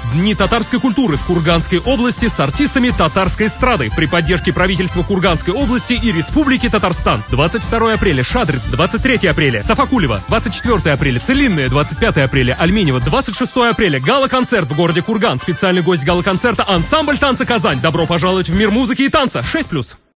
Дни татарской культуры в Курганской области с артистами татарской эстрады при поддержке правительства Курганской области и Республики Татарстан. 22 апреля Шадрец, 23 апреля Сафакулево, 24 апреля Целинное, 25 апреля Альменево, 26 апреля гала-концерт в городе Курган. Специальный гость гала-концерта ансамбль танца «Казань». Добро пожаловать в мир музыки и танца. 6+.